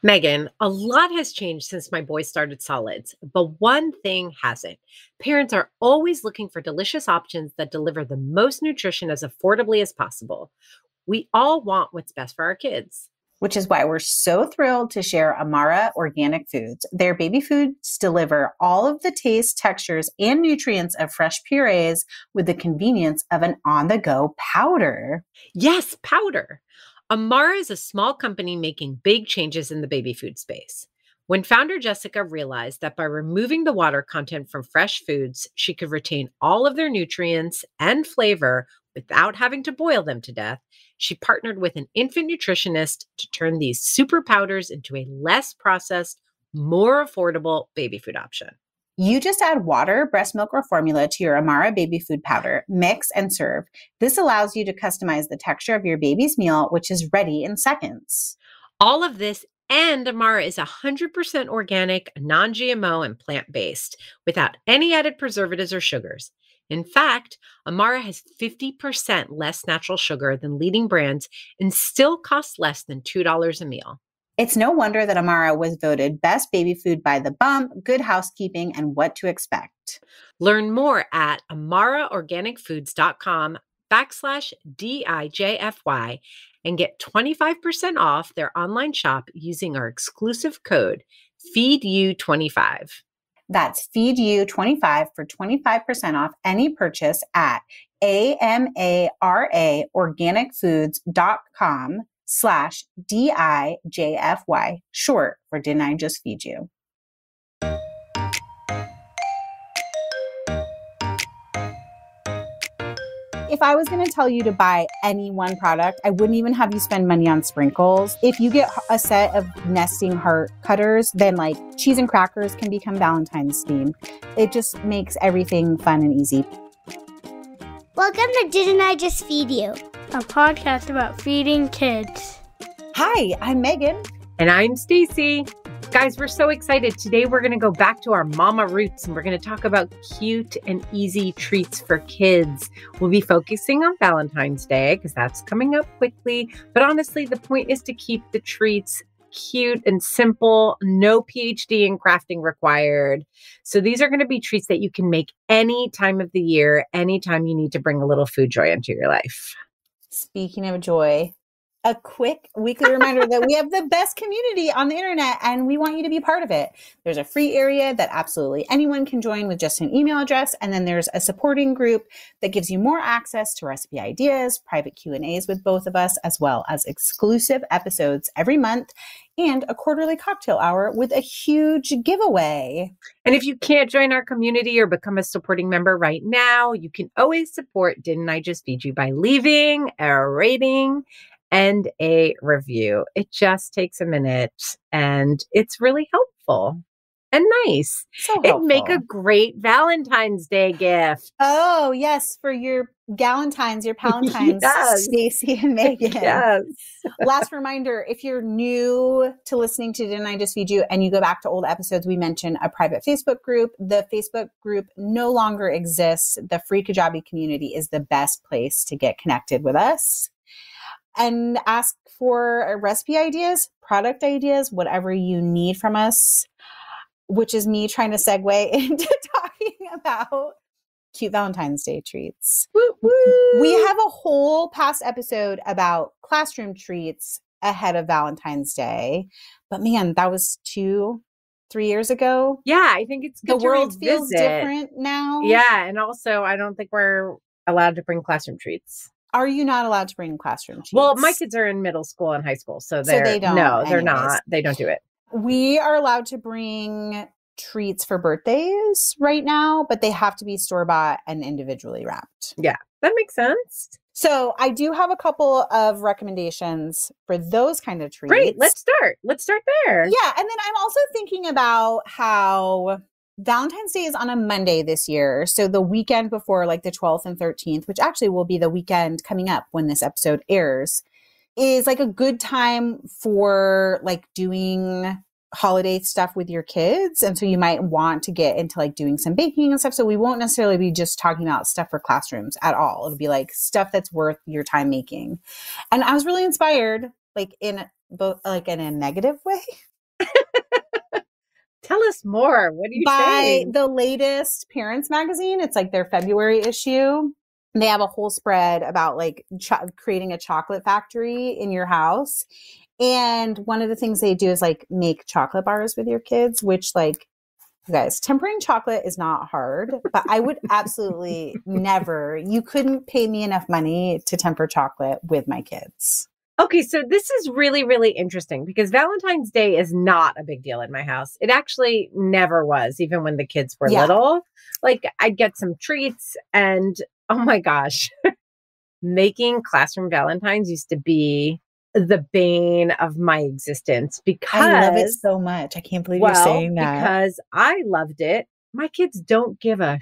Megan, a lot has changed since my boys started solids, but one thing hasn't. Parents are always looking for delicious options that deliver the most nutrition as affordably as possible. We all want what's best for our kids. Which is why we're so thrilled to share Amara Organic Foods. Their baby foods deliver all of the taste, textures, and nutrients of fresh purees with the convenience of an on-the-go powder. Yes, powder. Amara is a small company making big changes in the baby food space. When founder Jessica realized that by removing the water content from fresh foods, she could retain all of their nutrients and flavor without having to boil them to death, she partnered with an infant nutritionist to turn these super powders into a less processed, more affordable baby food option. You just add water, breast milk, or formula to your Amara baby food powder, mix and serve. This allows you to customize the texture of your baby's meal, which is ready in seconds. All of this and Amara is 100% organic, non-GMO, and plant-based without any added preservatives or sugars. In fact, Amara has 50% less natural sugar than leading brands and still costs less than $2 a meal. It's no wonder that Amara was voted best baby food by The Bump, Good Housekeeping, and What to Expect. Learn more at amaraorganicfoods.com/DIJFY and get 25% off their online shop using our exclusive code FEEDYOU25. That's FEEDYOU25 for 25% off any purchase at amaraorganicfoods.com/DIJFY, short for Didn't I Just Feed You? If I was going to tell you to buy any one product, I wouldn't even have you spend money on sprinkles. If you get a set of nesting heart cutters, then like cheese and crackers can become Valentine's theme. It just makes everything fun and easy. Welcome to Didn't I Just Feed You? A podcast about feeding kids. Hi, I'm Megan. And I'm Stacy. Guys, we're so excited. Today we're going to go back to our mama roots and we're going to talk about cute and easy treats for kids. We'll be focusing on Valentine's Day because that's coming up quickly. But honestly, the point is to keep the treats cute and simple, no PhD in crafting required. So these are going to be treats that you can make any time of the year, anytime you need to bring a little food joy into your life. Speaking of joy, a quick weekly reminder that we have the best community on the internet and we want you to be part of it. There's a free area that absolutely anyone can join with just an email address. And then there's a supporting group that gives you more access to recipe ideas, private Q&As with both of us, as well as exclusive episodes every month and a quarterly cocktail hour with a huge giveaway. And if you can't join our community or become a supporting member right now, you can always support Didn't I Just Feed You by leaving a rating and a review. It just takes a minute and it's really helpful and nice. So helpful. It'd make a great Valentine's Day gift. Oh, yes. For your Galentines, your Palentines, yes. Stacy and Megan. Yes. Last reminder, if you're new to listening to Didn't I Just Feed You and you go back to old episodes, we mentioned a private Facebook group. The Facebook group no longer exists. The Free Kajabi community is the best place to get connected with us and ask for recipe ideas, product ideas, whatever you need from us, which is me trying to segue into talking about cute Valentine's Day treats. Woo, woo. We have a whole past episode about classroom treats ahead of Valentine's Day. But man, that was 2-3 years ago. Yeah, I think it's good the world feels different now. Yeah, and also I don't think we're allowed to bring classroom treats. Are you not allowed to bring classroom treats? Well, my kids are in middle school and high school, so they don't. No, they're not. They don't do it. We are allowed to bring treats for birthdays right now, but they have to be store-bought and individually wrapped. Yeah, that makes sense. So I do have a couple of recommendations for those kind of treats. Great. Let's start there. Yeah. And then I'm also thinking about how Valentine's Day is on a Monday this year. So the weekend before, like the 12th and 13th, which actually will be the weekend coming up when this episode airs, is like a good time for like doing holiday stuff with your kids. And so you might want to get into like doing some baking and stuff. So we won't necessarily be just talking about stuff for classrooms at all. It'll be like stuff that's worth your time making. And I was really inspired, like in both, like in a negative way, Tell us more. What are you By saying? the latest Parents magazine. It's like their February issue. They have a whole spread about like creating a chocolate factory in your house. And one of the things they do is like make chocolate bars with your kids, which like, you guys, tempering chocolate is not hard, but I would absolutely never, you couldn't pay me enough money to temper chocolate with my kids. Okay, so this is really, really interesting because Valentine's Day is not a big deal in my house. It actually never was, even when the kids were little. Like, I'd get some treats and, oh my gosh, making classroom Valentines used to be the bane of my existence because I love it so much. I can't believe you're saying that. Because I loved it. My kids don't give a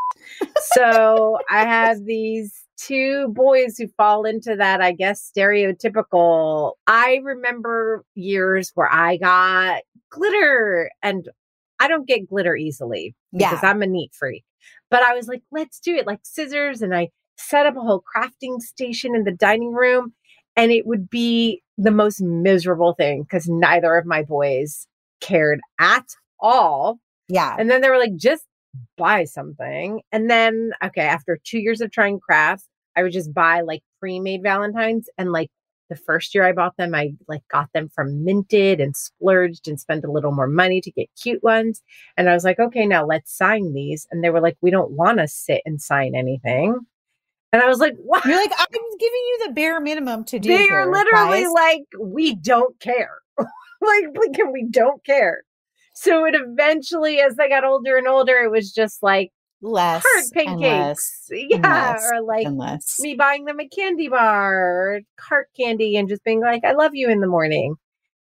so I have these two boys who fall into that, I guess, stereotypical. I remember years where I got glitter and I don't get glitter easily because I'm a neat freak. But I was like, let's do it, like scissors. And I set up a whole crafting station in the dining room. And it would be the most miserable thing because neither of my boys cared at all. Yeah. And then they were like, just buy something. And then, okay, after 2 years of trying crafts, I would just buy like pre-made Valentines. And like the first year I bought them, I like got them from Minted and splurged and spent a little more money to get cute ones. And I was like, okay, now let's sign these. And they were like, we don't want to sit and sign anything. And I was like, what? You're like, I'm giving you the bare minimum to do. They are literally like, we don't care. like, and we don't care. So it eventually, as I got older and older, it was just like less heart pancakes. Or like me buying them a candy bar or heart candy and just being like, I love you in the morning.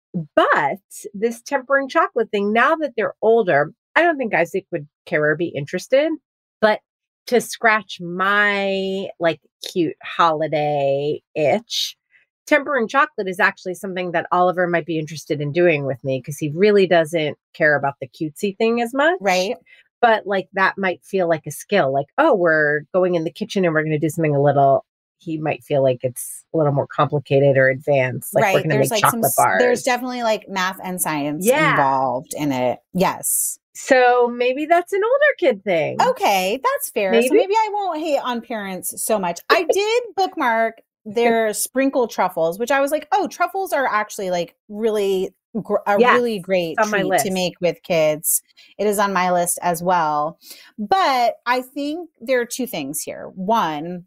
But this tempering chocolate thing, now that they're older, I don't think Isaac would care or be interested. But to scratch my like cute holiday itch, tempering chocolate is actually something that Oliver might be interested in doing with me because he really doesn't care about the cutesy thing as much. Right. But like that might feel like a skill. Like, oh, we're going in the kitchen and we're going to do something a little, he might feel like it's a little more complicated or advanced. Like we're going to make like chocolate bars. There's definitely like math and science involved in it. Yes. So maybe that's an older kid thing. Okay, that's fair. So maybe I won't hate on parents so much. I did bookmark their sprinkle truffles, which I was like, oh, truffles are actually like really really great treat to make with kids. It is on my list as well. But I think there are two things here. One,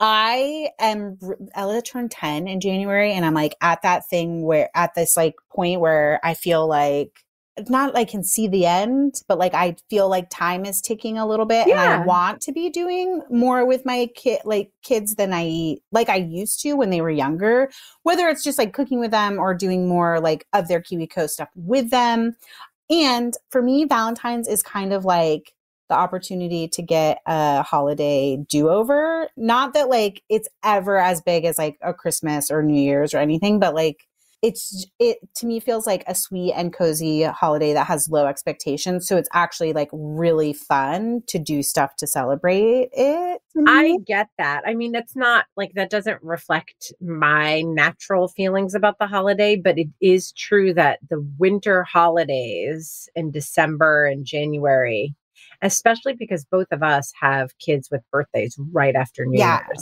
Ella turned 10 in January, and I'm like at that thing where at this like point where I feel like not like can see the end, but like I feel like time is ticking a little bit, and I want to be doing more with my kids than I used to when they were younger, whether it's just like cooking with them or doing more like of their KiwiCo stuff with them. And for me, Valentine's is kind of like the opportunity to get a holiday do-over. Not that like it's ever as big as like a Christmas or New Year's or anything, but like it to me feels like a sweet and cozy holiday that has low expectations. So it's actually like really fun to do stuff to celebrate it. I get that. I mean, it's not like that doesn't reflect my natural feelings about the holiday, but it is true that the winter holidays in December and January, especially because both of us have kids with birthdays right after New Year's.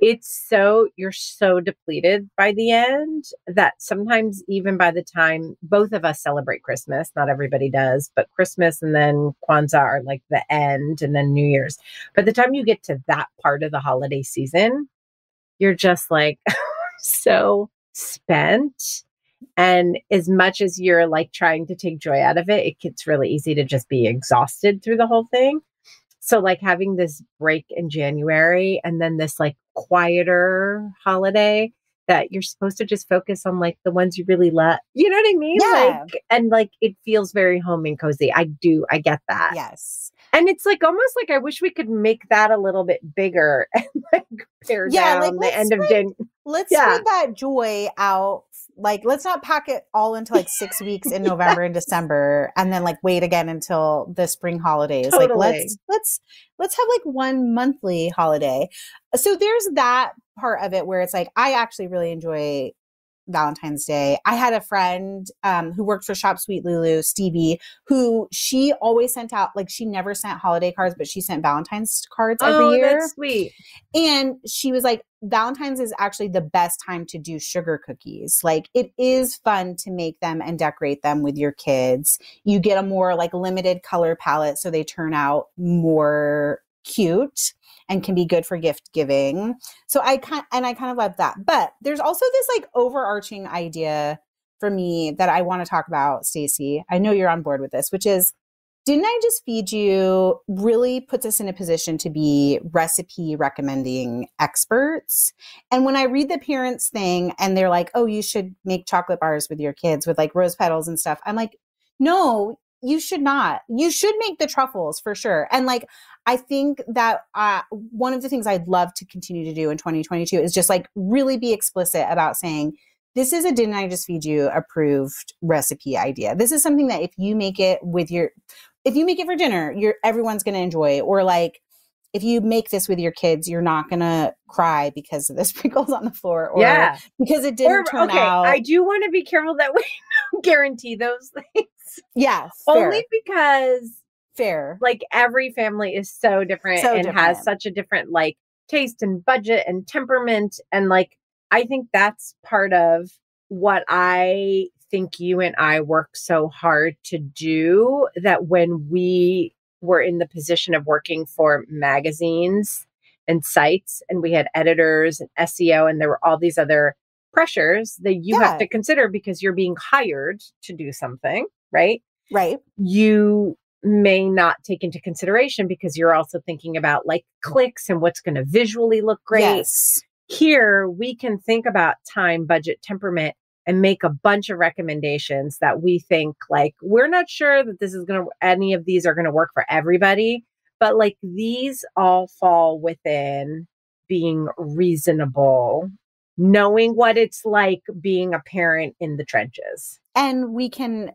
You're so depleted by the end that sometimes even by the time both of us celebrate Christmas, not everybody does, but Christmas and then Kwanzaa are like the end, and then New Year's. By the time you get to that part of the holiday season, you're just like so spent. And as much as you're like trying to take joy out of it, it gets really easy to just be exhausted through the whole thing. So like having this break in January and then this like quieter holiday that you're supposed to just focus on like the ones you really love. You know what I mean? Yeah. Like, and like it feels very home and cozy. I get that. Yes. And it's like almost like I wish we could make that a little bit bigger and like pare down like, the end of January. Let's spread that joy out. Like, let's not pack it all into like 6 weeks in November and December, and then like wait again until the spring holidays. Totally. Like, let's have like one monthly holiday. So there's that part of it where it's like I actually really enjoy Valentine's Day. I had a friend who worked for Shop Sweet Lulu, Stevie, who she always sent out, like she never sent holiday cards, but she sent Valentine's cards every year. That's sweet. And she was like, Valentine's is actually the best time to do sugar cookies. Like it is fun to make them and decorate them with your kids. You get a more like limited color palette, so they turn out more cute and can be good for gift giving. So I kind of love that. But there's also this like overarching idea for me that I want to talk about, Stacey. I know you're on board with this, which is, Didn't I Just Feed You really puts us in a position to be recipe recommending experts. And when I read the parents thing and they're like, oh, you should make chocolate bars with your kids with like rose petals and stuff, I'm like, no, you should not. You should make the truffles for sure. And like, I think that one of the things I'd love to continue to do in 2022 is just like really be explicit about saying, this is a Didn't I Just Feed You approved recipe idea. This is something that if you make it for dinner, everyone's going to enjoy. Or like, if you make this with your kids, you're not going to cry because of the sprinkles on the floor or because it didn't turn out. I do want to be careful that we don't guarantee those things. Yes. Only because fair. Like every family is so different has such a different like taste and budget and temperament. And like, I think that's part of what I think you and I work so hard to do, that when we were in the position of working for magazines and sites and we had editors and SEO and there were all these other pressures that you have to consider because you're being hired to do something, right? Right. You may not take into consideration because you're also thinking about like clicks and what's going to visually look great. Yes. Here, we can think about time, budget, temperament, and make a bunch of recommendations that we think like, we're not sure that any of these are going to work for everybody, but like these all fall within being reasonable, knowing what it's like being a parent in the trenches. And we can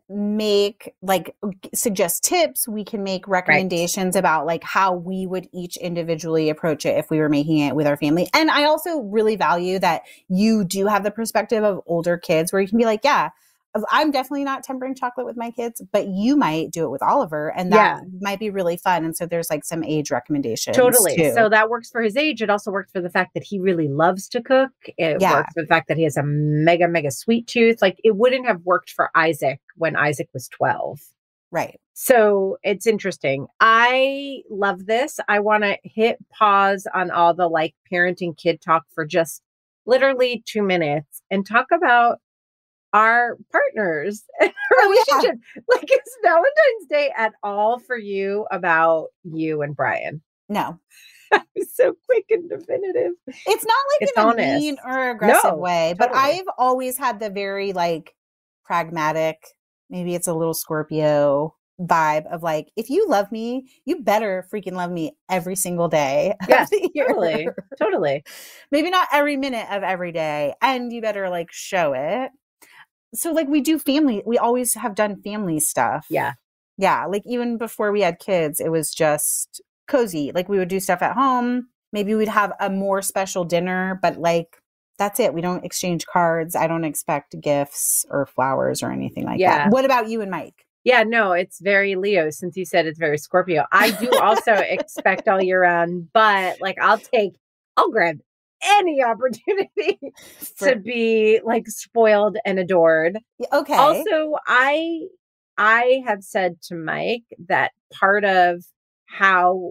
suggest tips. We can make recommendations about like how we would each individually approach it if we were making it with our family. And I also really value that you do have the perspective of older kids where you can be like, yeah, I'm definitely not tempering chocolate with my kids, but you might do it with Oliver. And that might be really fun. And so there's like some age recommendations. Totally. Too. So that works for his age. It also works for the fact that he really loves to cook. It works for the fact that he has a mega, mega sweet tooth. Like it wouldn't have worked for Isaac when Isaac was 12. Right. So it's interesting. I love this. I want to hit pause on all the like parenting kid talk for just literally 2 minutes and talk about our partners and our relationship. Like, is Valentine's Day at all for you about you and Brian? No. It's so quick and definitive. It's not like in a mean or aggressive way, but I've always had the very like pragmatic, maybe it's a little Scorpio vibe of like, if you love me, you better freaking love me every single day. Yeah, totally. Maybe not every minute of every day. And you better like show it. So like we always have done family stuff. Yeah. Yeah. Like even before we had kids, it was just cozy. Like we would do stuff at home. Maybe we'd have a more special dinner, but like, that's it. We don't exchange cards. I don't expect gifts or flowers or anything like that. What about you and Mike? Yeah, no, it's very Leo. Since you said it's very Scorpio, I do also expect all year round, but like I'll grab any opportunity to be like spoiled and adored. Okay. Also, I have said to Mike that part of how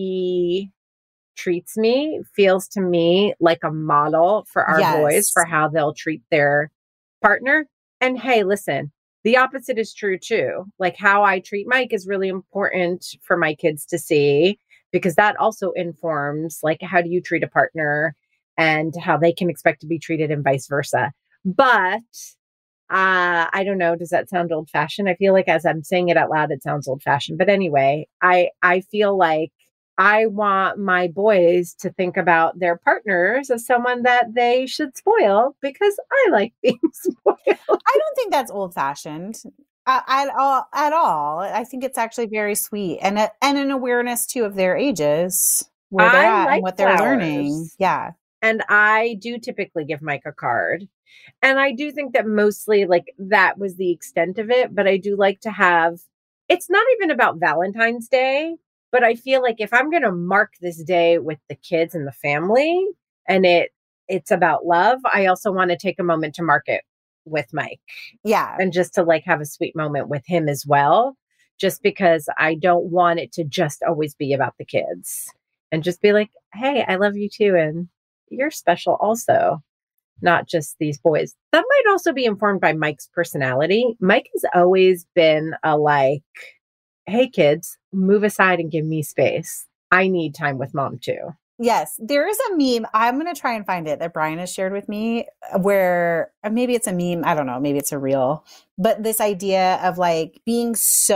he treats me feels to me like a model for our boys for how they'll treat their partner. And hey, listen, the opposite is true too. Like how I treat Mike is really important for my kids to see, because that also informs like how do you treat a partner and how they can expect to be treated and vice versa. But I don't know. Does that sound old fashioned? I feel like as I'm saying it out loud, it sounds old fashioned. But anyway, I feel like I want my boys to think about their partners as someone that they should spoil because I like being spoiled. I don't think that's old fashioned at all. I think it's actually very sweet and an awareness too of their ages, where they're at and what they're learning. Yeah. And I do typically give Mike a card. And I do think that mostly like that was the extent of it. But I do like to have, it's not even about Valentine's Day, but I feel like if I'm going to mark this day with the kids and the family and it's about love, I also want to take a moment to mark it with Mike. Yeah. And just to like have a sweet moment with him as well, just because I don't want it to just always be about the kids and just be like, hey, I love you too. And you're special also, not just these boys. That might also be informed by Mike's personality. Mike has always been a like, hey kids, move aside and give me space. I need time with mom too. Yes, there is a meme. I'm going to try and find it that Brian has shared with me where maybe it's a meme. I don't know. Maybe it's a reel, but this idea of like being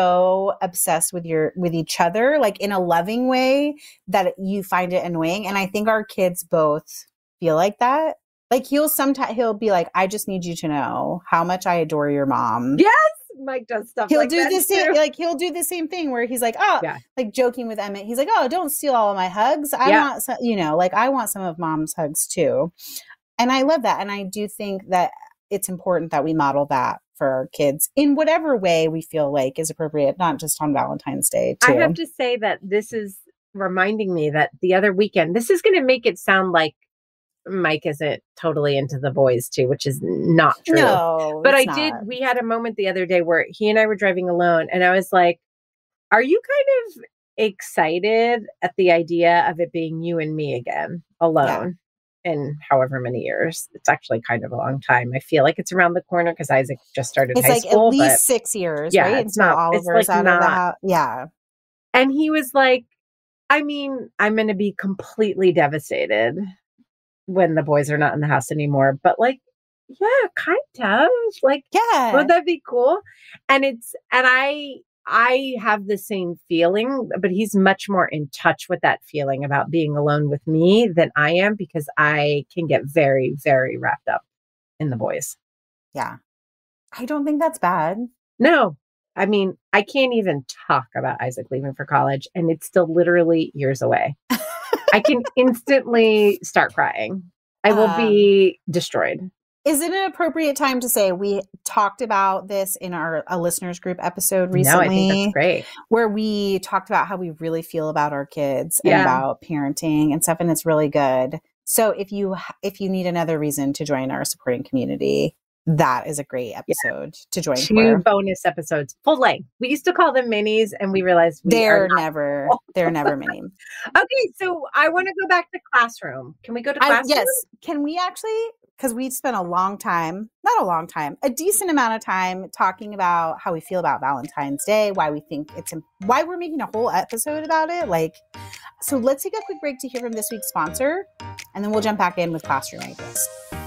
so obsessed with each other, like in a loving way that you find it annoying. And I think our kids both feel like that. Like he'll be like, I just need you to know how much I adore your mom. Yes. Mike does stuff He'll like do that the same, too. like he'll do the same thing where he's like, oh, Yeah. like joking with Emmett. He's like, oh, don't steal all of my hugs. I want some, like I want some of mom's hugs too. And I love that. And I do think that it's important that we model that for our kids in whatever way we feel like is appropriate, not just on Valentine's Day too. I have to say that this is reminding me that the other weekend, this is going to make it sound like Mike isn't totally into the boys too, which is not true. No, but we had a moment the other day where he and I were driving alone and I was like, are you kind of excited at the idea of it being you and me again alone in however many years? It's actually kind of a long time. I feel like it's around the corner because Isaac just started high school. It's like at least 6 years, yeah, right? It's not, Oliver's out of the house. Yeah. And he was like, I mean, I'm going to be completely devastated when the boys are not in the house anymore. But like, yeah, kind of like, yeah, would that be cool? And I have the same feeling, but he's much more in touch with that feeling about being alone with me than I am because I can get very, very wrapped up in the boys. Yeah. I don't think that's bad. No, I mean, I can't even talk about Isaac leaving for college and it's still literally years away. I can instantly start crying. I will be destroyed. Is it an appropriate time to say we talked about this in a listeners group episode recently? No, I think that's great. Where we talked about how we really feel about our kids and about parenting and stuff, and it's really good. So if you need another reason to join our supporting community, that is a great episode to join. 2 bonus episodes, full length. We used to call them minis, and we realized they're never mini. Okay, so I want to go back to classroom. Can we go to classroom? Yes. Can we actually? Because we've spent a decent amount of time talking about how we feel about Valentine's Day, why we think why we're making a whole episode about it. So let's take a quick break to hear from this week's sponsor, and then we'll jump back in with classroom ideas.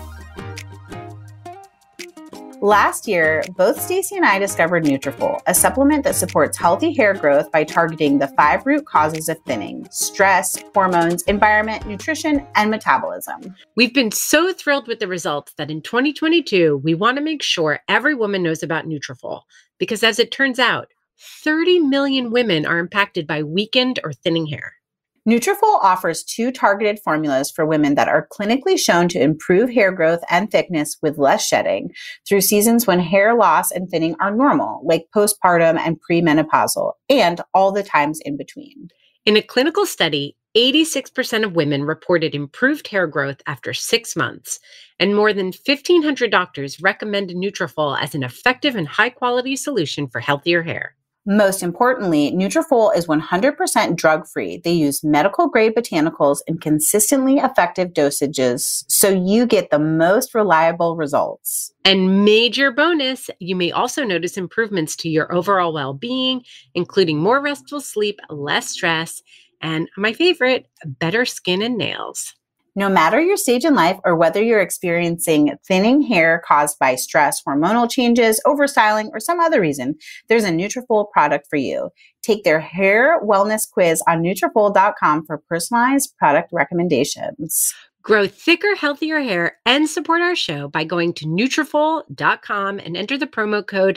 Last year, both Stacy and I discovered Nutrafol, a supplement that supports healthy hair growth by targeting the 5 root causes of thinning: stress, hormones, environment, nutrition, and metabolism. We've been so thrilled with the results that in 2022, we want to make sure every woman knows about Nutrafol, because as it turns out, 30 million women are impacted by weakened or thinning hair. Nutrafol offers 2 targeted formulas for women that are clinically shown to improve hair growth and thickness with less shedding through seasons when hair loss and thinning are normal, like postpartum and premenopausal, and all the times in between. In a clinical study, 86% of women reported improved hair growth after 6 months, and more than 1,500 doctors recommended Nutrafol as an effective and high-quality solution for healthier hair. Most importantly, Nutrafol is 100% drug-free. They use medical-grade botanicals in consistently effective dosages, so you get the most reliable results. And major bonus, you may also notice improvements to your overall well-being, including more restful sleep, less stress, and my favorite, better skin and nails. No matter your stage in life or whether you're experiencing thinning hair caused by stress, hormonal changes, overstyling, or some other reason, there's a Nutrafol product for you. Take their hair wellness quiz on Nutrafol.com for personalized product recommendations. Grow thicker, healthier hair and support our show by going to Nutrafol.com and enter the promo code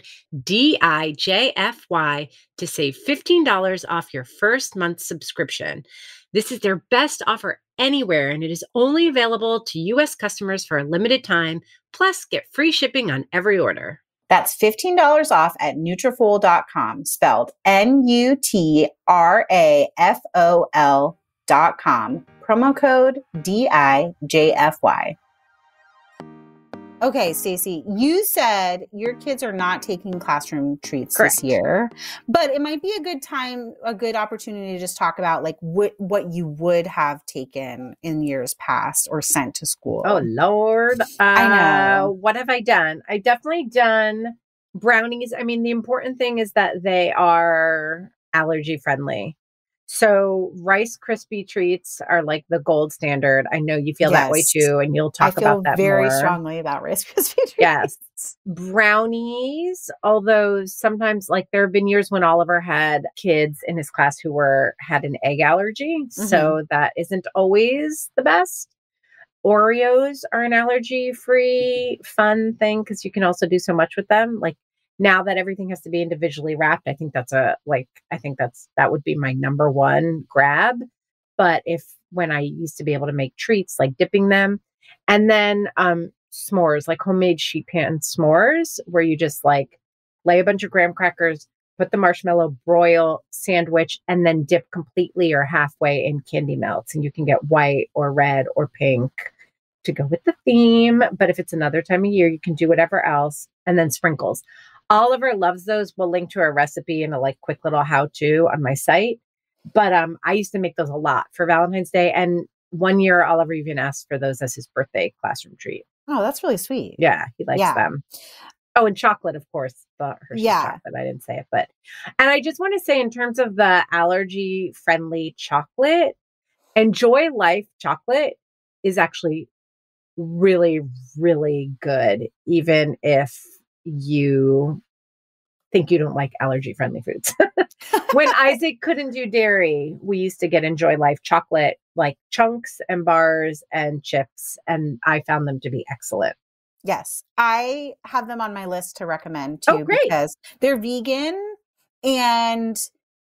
DIJFY to save $15 off your first month subscription. This is their best offer anywhere, and it is only available to U.S. customers for a limited time. Plus, get free shipping on every order. That's $15 off at Nutrafol.com, spelled Nutrafol.com. Promo code DIJFY. Okay, Stacey, you said your kids are not taking classroom treats Correct. this year, but it might be a good time, a good opportunity to just talk about like what you would have taken in years past or sent to school. Oh, Lord. I know. What have I done? I've definitely done brownies. I mean, the important thing is that they are allergy friendly. So Rice Krispie treats are like the gold standard. I know you feel that way too, and you'll talk about that more. I feel very strongly about Rice Krispie treats. Yes. Brownies, although sometimes like there have been years when Oliver had kids in his class who had an egg allergy. So that isn't always the best. Oreos are an allergy-free fun thing because you can also do so much with them. Like now that everything has to be individually wrapped, I think that would be my number one grab. But when I used to be able to make treats, like dipping them, and then s'mores, like homemade sheet pan s'mores, where you just like lay a bunch of graham crackers, put the marshmallow, broil, sandwich, and then dip completely or halfway in candy melts. And you can get white or red or pink to go with the theme. But if it's another time of year, you can do whatever else. And then sprinkles. Oliver loves those. We'll link to a recipe and a like quick little how-to on my site. But I used to make those a lot for Valentine's Day. And one year, Oliver even asked for those as his birthday classroom treat. Oh, that's really sweet. Yeah, he likes them. Oh, and chocolate, of course. The Hershey's chocolate. I didn't say it. And I just want to say in terms of the allergy-friendly chocolate, Enjoy Life chocolate is actually really, really good, even if you think you don't like allergy-friendly foods. When Isaac couldn't do dairy, we used to get Enjoy Life chocolate, like chunks and bars and chips, and I found them to be excellent. Yes, I have them on my list to recommend too, because they're vegan and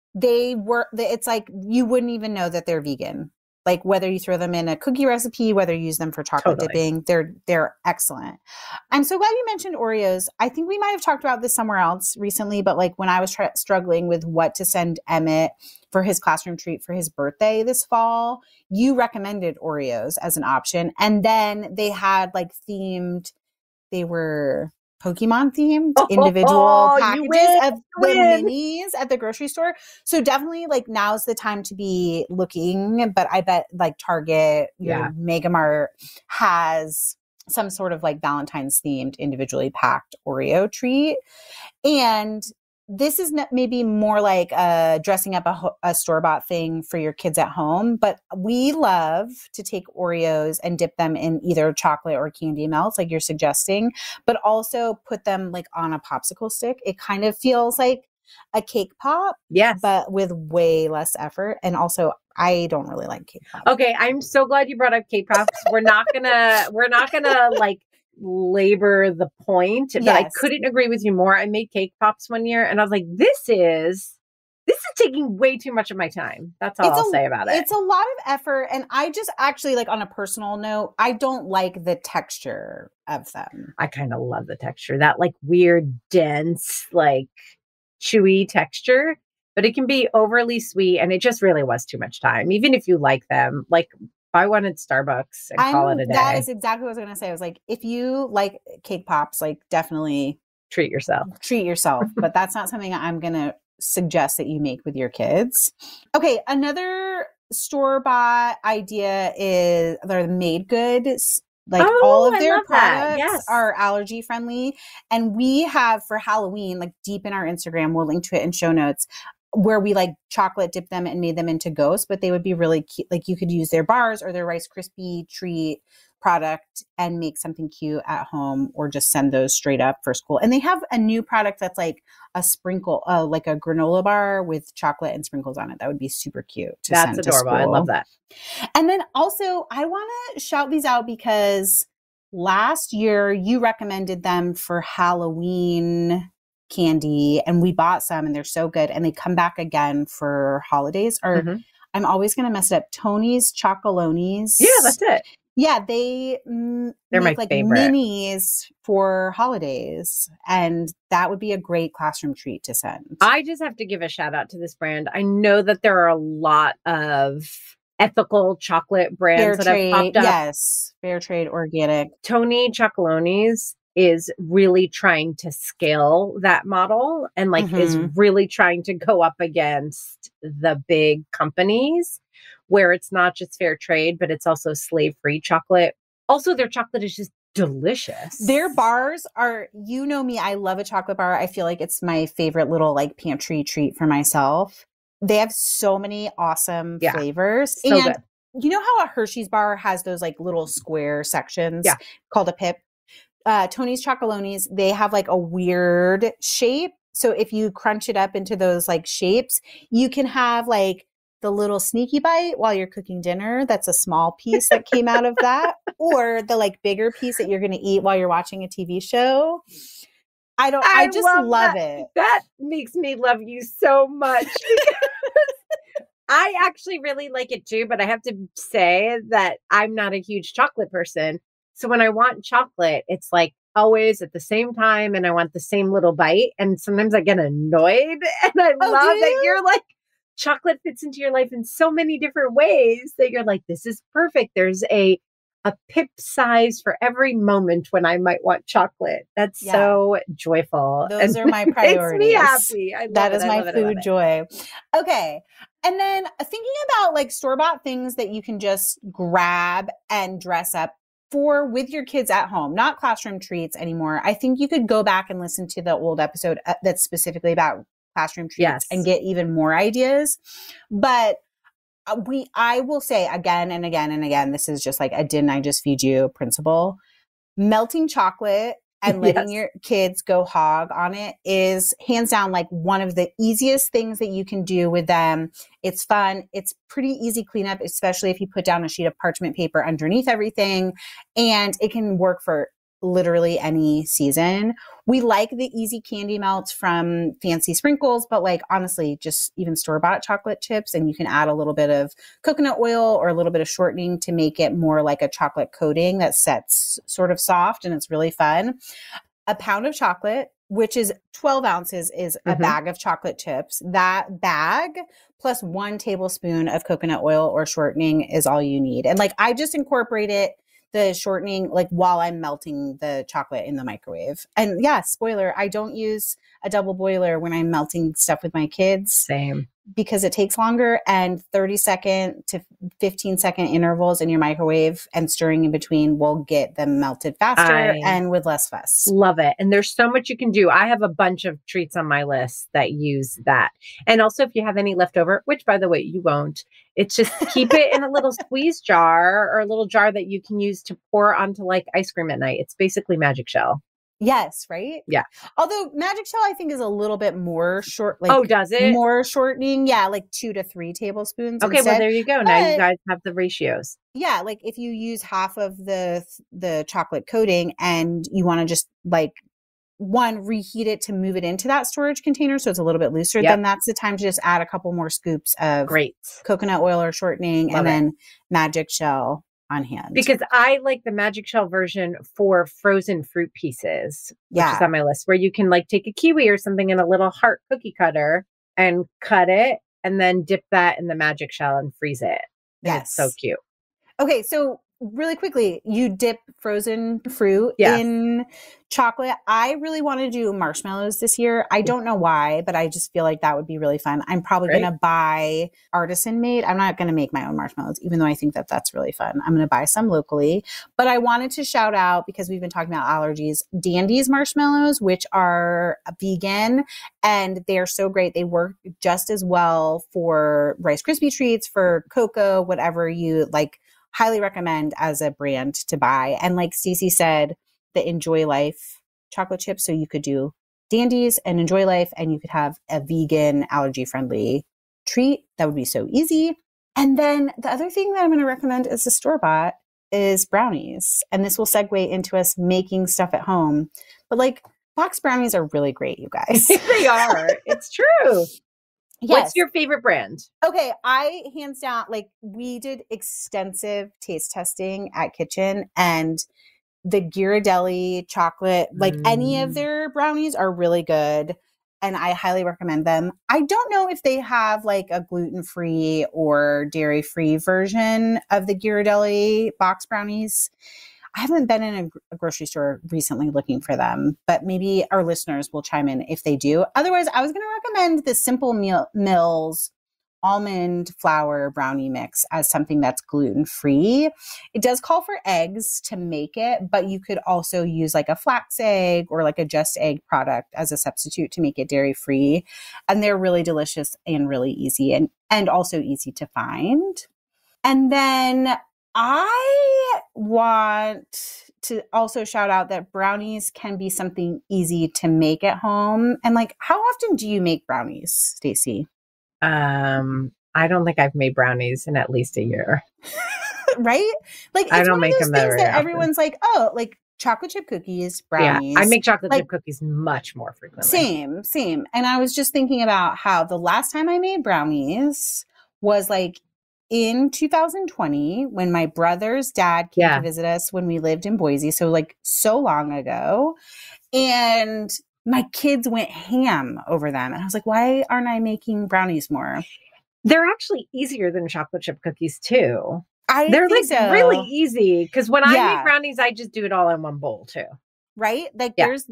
it's like you wouldn't even know that they're vegan. Like whether you throw them in a cookie recipe, whether you use them for chocolate dipping, they're excellent. I'm so glad you mentioned Oreos. I think we might have talked about this somewhere else recently, but like when I was struggling with what to send Emmett for his classroom treat for his birthday this fall, you recommended Oreos as an option. And then they had like they were Pokemon themed individual packages of the minis at the grocery store. So definitely like now's the time to be looking, but I bet like Target, your Mega Mart has some sort of like Valentine's themed individually packed Oreo treat. And this is maybe more like dressing up a store-bought thing for your kids at home, but we love to take Oreos and dip them in either chocolate or candy melts like you're suggesting, but also put them like on a popsicle stick. It kind of feels like a cake pop, but with way less effort. And also, I don't really like cake pops. Okay, I'm so glad you brought up cake pops. We're not gonna like labor the point, but I couldn't agree with you more. I made cake pops one year and I was like, this is taking way too much of my time. That's all I'll say about it. It's a lot of effort. And I just actually, like on a personal note, I don't like the texture of them. I kind of love the texture, that like weird, dense, like chewy texture, but it can be overly sweet. And it just really was too much time. Even if you like them, like buy one at Starbucks and call it a day. That is exactly what I was going to say. I was like, if you like cake pops, like definitely treat yourself. But that's not something I'm going to suggest that you make with your kids. Okay. Another store-bought idea is they're made goods. Like all of their products are allergy friendly. And we have for Halloween, like deep in our Instagram, we'll link to it in show notes, where we like chocolate dipped them and made them into ghosts, but they would be really cute. Like you could use their bars or their Rice Krispie treat product and make something cute at home, or just send those straight up for school. And they have a new product that's like a sprinkle, like a granola bar with chocolate and sprinkles on it. That would be super cute to send to school. That's adorable. I love that. And then also I want to shout these out because last year you recommended them for Halloween candy and we bought some and they're so good, and they come back again for holidays. Or I'm always going to mess it up. Tony's Chocolonis. Yeah, that's it. Yeah, they They're make my like favorite. minis for holidays. And that would be a great classroom treat to send. I just have to give a shout out to this brand. I know that there are a lot of ethical chocolate brands that have popped up. Yes, fair trade, organic. Tony Chocolonis is really trying to scale that model and like is really trying to go up against the big companies where it's not just fair trade, but it's also slave-free chocolate. Also, their chocolate is just delicious. Their bars are, you know me, I love a chocolate bar. I feel like it's my favorite little like pantry treat for myself. They have so many awesome flavors. So and good. You know how a Hershey's bar has those like little square sections called a pip? Tony's Chocolonis, they have like a weird shape. So if you crunch it up into those like shapes, you can have like the little sneaky bite while you're cooking dinner. That's a small piece that came out of that. Or the like bigger piece that you're going to eat while you're watching a TV show. I just love it. That makes me love you so much. I actually really like it too, but I have to say that I'm not a huge chocolate person. So when I want chocolate, it's like always at the same time and I want the same little bite. And sometimes I get annoyed and I love that you're like, chocolate fits into your life in so many different ways that you're like, this is perfect. There's a pip size for every moment when I might want chocolate. That's so joyful. Those are my priorities. Makes me happy. That is my food joy. Okay. And then thinking about like store-bought things that you can just grab and dress up for with your kids at home, not classroom treats anymore. I think you could go back and listen to the old episode that's specifically about classroom treats and get even more ideas. But I will say again and again and again, this is just like a didn't I just feed you principle. Melting chocolate and letting your kids go hog on it is hands down like one of the easiest things that you can do with them. It's fun. It's pretty easy cleanup, especially if you put down a sheet of parchment paper underneath everything, and it can work for literally any season. We like the easy candy melts from Fancy Sprinkles, but like honestly, just even store-bought chocolate chips, and you can add a little bit of coconut oil or a little bit of shortening to make it more like a chocolate coating that sets sort of soft, and it's really fun. A pound of chocolate, which is 12 ounces, is a bag of chocolate chips. That bag plus 1 tablespoon of coconut oil or shortening is all you need. And like I just incorporate it, the shortening, like while I'm melting the chocolate in the microwave. And yeah, spoiler, I don't use a double boiler when I'm melting stuff with my kids. Same. Because it takes longer, and 30-second to 15-second intervals in your microwave and stirring in between will get them melted faster and with less fuss. Love it. And there's so much you can do. I have a bunch of treats on my list that use that. And also if you have any leftover, which by the way, you won't, it's just keep it in a little squeeze jar or a little jar that you can use to pour onto like ice cream at night. It's basically Magic Shell. Yes, right? Yeah. Although Magic Shell, I think, is a little bit more short. Like, does it? More shortening. Yeah, like 2 to 3 tablespoons. Okay, instead. well, there you go. Now you guys have the ratios. Yeah, like if you use half of the chocolate coating and you want to just like reheat it to move it into that storage container so it's a little bit looser, then that's the time to just add a couple more scoops of coconut oil or shortening and then Magic Shell on hand. Because I like the Magic Shell version for frozen fruit pieces, which is on my list, where you can like take a kiwi or something in a little heart cookie cutter and cut it and then dip that in the Magic Shell and freeze it. And it's so cute. Okay, so really quickly, you dip frozen fruit in chocolate. I really want to do marshmallows this year. I don't know why, but I just feel like that would be really fun. I'm probably going to buy artisan made. I'm not going to make my own marshmallows, even though I think that that's really fun. I'm going to buy some locally. But I wanted to shout out, because we've been talking about allergies, Dandy's marshmallows, which are vegan, and they're so great. They work just as well for Rice Krispie treats, for cocoa, whatever you like. Highly recommend as a brand to buy. And like Stacey said, the Enjoy Life chocolate chips. So you could do Dandies and Enjoy Life, and you could have a vegan, allergy-friendly treat. That would be so easy. And then the other thing that I'm going to recommend is the store-bought is brownies. And this will segue into us making stuff at home. But like box brownies are really great, you guys. They are. It's true. Yes. What's your favorite brand? Okay, I hands down, like we did extensive taste testing at Kitchen, and the Ghirardelli chocolate, like any of their brownies are really good, and I highly recommend them. I don't know if they have like a gluten-free or dairy-free version of the Ghirardelli box brownies. I haven't been in a grocery store recently looking for them, but maybe our listeners will chime in if they do. Otherwise, I was going to recommend the Simple Mills almond flour brownie mix as something that's gluten-free. It does call for eggs to make it, but you could also use like a flax egg or like a just egg product as a substitute to make it dairy-free. And they're really delicious and really easy and also easy to find. And then I want to also shout out that brownies can be something easy to make at home. And like, how often do you make brownies, Stacey? I don't think I've made brownies in at least a year. Right? Like, it's I don't one of make those them things very that everyone's like, oh, like chocolate chip cookies, brownies. Yeah, I make chocolate like, chip cookies much more frequently. Same. And I was just thinking about how the last time I made brownies was like in 2020 when my brother's dad came to visit us when we lived in Boise. So like so long ago. And my kids went ham over them. And I was like, why aren't I making brownies more? They're actually easier than chocolate chip cookies too. They're like so. Really easy. Because when I make brownies, I just do it all in one bowl too. Right? Like there's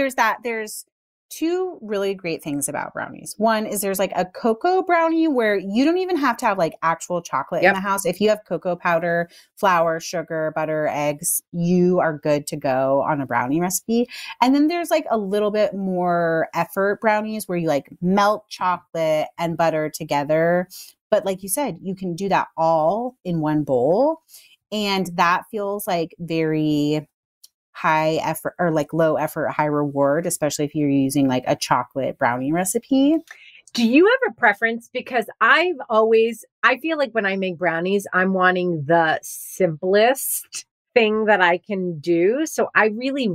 two really great things about brownies. One is there's like a cocoa brownie where you don't even have to have like actual chocolate in the house. If you have cocoa powder, flour, sugar, butter, eggs, you are good to go on a brownie recipe. And then there's like a little bit more effort brownies where you like melt chocolate and butter together. But like you said, you can do that all in one bowl. And that feels like very high effort or like low effort, high reward, especially if you're using like a chocolate brownie recipe. Do you have a preference? Because I feel like when I make brownies, I'm wanting the simplest thing that I can do. So I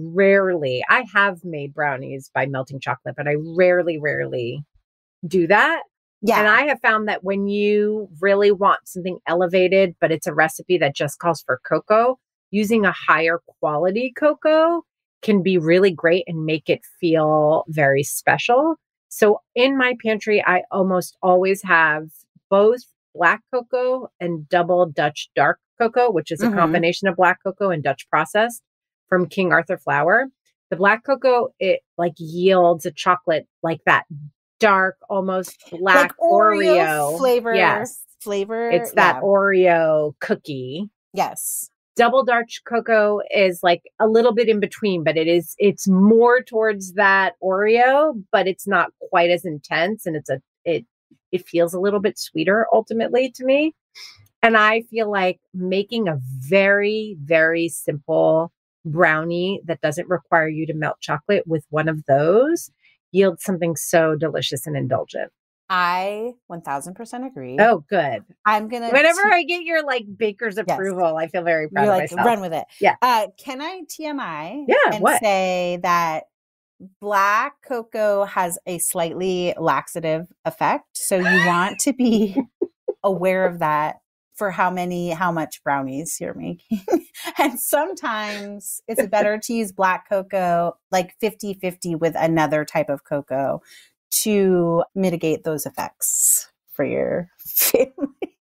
have made brownies by melting chocolate, but I rarely do that. Yeah. And I have found that when you really want something elevated, but it's a recipe that just calls for cocoa, using a higher quality cocoa can be really great and make it feel very special. So in my pantry, I almost always have both black cocoa and double Dutch dark cocoa, which is a combination of black cocoa and Dutch processed from King Arthur flour. The black cocoa, it like yields a chocolate like that dark, almost black like Oreo flavor. Yes. Flavor. It's that Oreo cookie. Yes. Double Dutch cocoa is like a little bit in between, but it's more towards that Oreo, but it's not quite as intense. And it feels a little bit sweeter ultimately to me. And I feel like making a very, very simple brownie that doesn't require you to melt chocolate with one of those yields something so delicious and indulgent. I 1000% agree. Oh, good. I'm going to... Whenever I get your like baker's approval, I feel very proud of myself. Run with it. Yeah. Can I TMI? Yeah, say that black cocoa has a slightly laxative effect. So you want to be aware of that for how much brownies you're making. And sometimes it's better to use black cocoa, like 50-50 with another type of cocoa to mitigate those effects for your family.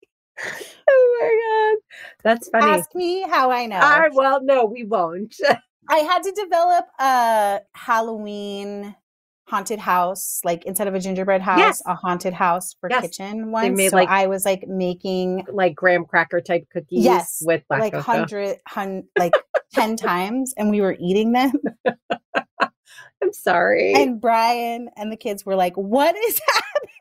Oh my God. That's funny. Ask me how I know. Well, no, we won't. I had to develop a Halloween haunted house, like instead of a gingerbread house, a haunted house for kitchen once. Made, so I was like making like graham cracker type cookies with black like cocoa. like 10 times, and we were eating them. I'm sorry. And Brian and the kids were like, what is happening?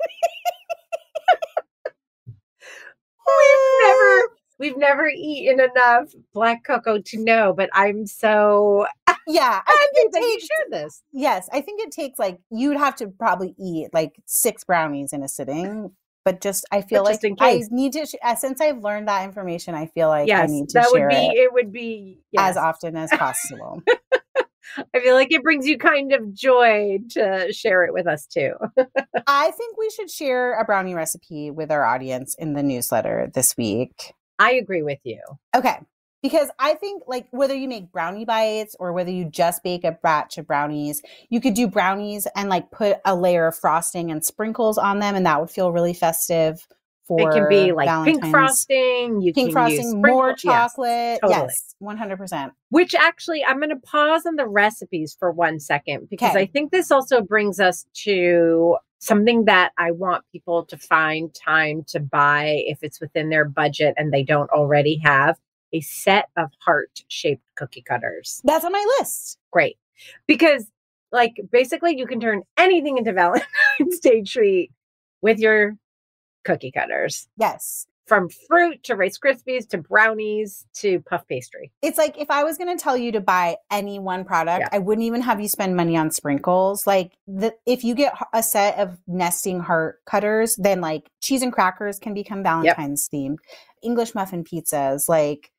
We've never eaten enough black cocoa to know, but I'm so... Yeah. I think that you share this. Yes. I think it takes like, you'd have to probably eat like 6 brownies in a sitting. But just, I feel like I need to, since I've learned that information, I feel like I need to share it would be as often as possible. I feel like it brings you kind of joy to share it with us too. I think we should share a brownie recipe with our audience in the newsletter this week. I agree with you. Okay. Because I think like whether you make brownie bites or whether you just bake a batch of brownies, you could do brownies and like put a layer of frosting and sprinkles on them. And that would feel really festive for It can be like Valentine's. pink frosting. You Pink can frosting, use more sprinkle- chocolate. Yes, totally. Yes, 100%. Which actually, I'm going to pause on the recipes for 1 second because Okay. I think this also brings us to something that I want people to find time to buy if it's within their budget and they don't already have a set of heart-shaped cookie cutters. That's on my list. Great. Because like basically you can turn anything into Valentine's Day treat with your cookie cutters. Yes. From fruit to Rice Krispies to brownies to puff pastry. It's like if I was going to tell you to buy any one product, I wouldn't even have you spend money on sprinkles. Like if you get a set of nesting heart cutters, then like cheese and crackers can become Valentine's themed. English muffin pizzas, like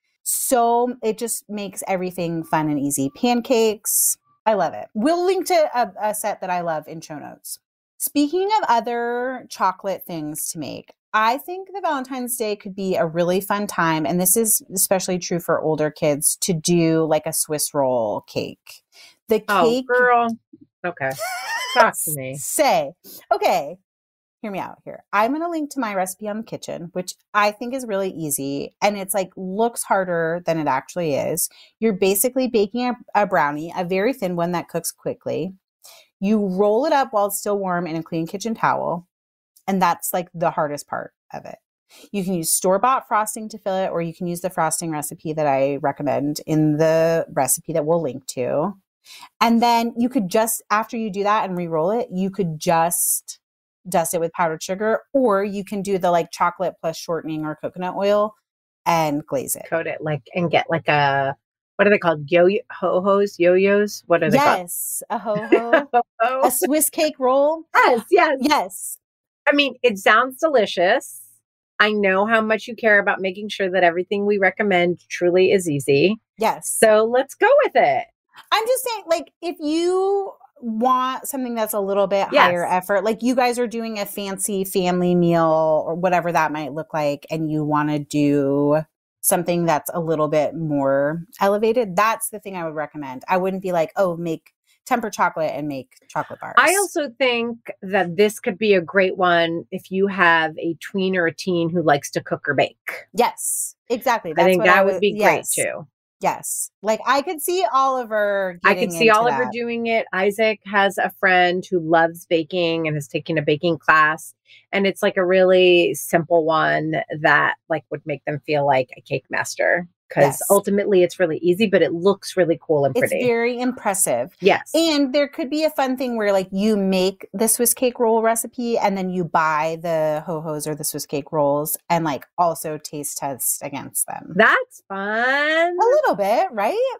so it just makes everything fun and easy. Pancakes. I love it. We'll link to a set that I love in show notes. Speaking of other chocolate things to make, I think the Valentine's Day could be a really fun time, and this is especially true for older kids, to do like a Swiss roll cake. The cake. Oh, girl. Okay. Talk to me. Okay. Hear me out here. I'm going to link to my recipe on the kitchen, which I think is really easy. And it's like looks harder than it actually is. You're basically baking a brownie, a very thin one that cooks quickly. You roll it up while it's still warm in a clean kitchen towel. And that's like the hardest part of it. You can use store-bought frosting to fill it, or you can use the frosting recipe that I recommend in the recipe that we'll link to. And then you could just, after you do that and re-roll it, you could just dust it with powdered sugar, or you can do the like chocolate plus shortening or coconut oil and glaze it. Coat it like, and get like a, what are they called? Yo-yos? What are they called? Yes, a ho-ho. A Swiss cake roll. Yes. I mean, it sounds delicious. I know how much you care about making sure that everything we recommend truly is easy. Yes. So let's go with it. I'm just saying, like, if you want something that's a little bit higher effort, like you guys are doing a fancy family meal or whatever that might look like, and you want to do something that's a little bit more elevated, that's the thing I would recommend. I wouldn't be like, oh, make temper chocolate and make chocolate bars. I also think that this could be a great one if you have a tween or a teen who likes to cook or bake. Yes, exactly. I think that would be great too. Yes. Like I could see Oliver I could see Oliver doing it. Isaac has a friend who loves baking and has taken a baking class. And it's like a really simple one that like would make them feel like a cake master. Because ultimately it's really easy, but it looks really cool and pretty. It's very impressive. Yes. And there could be a fun thing where like you make the Swiss cake roll recipe and then you buy the ho-hos or the Swiss cake rolls and like also taste test against them. That's fun. A little bit, right?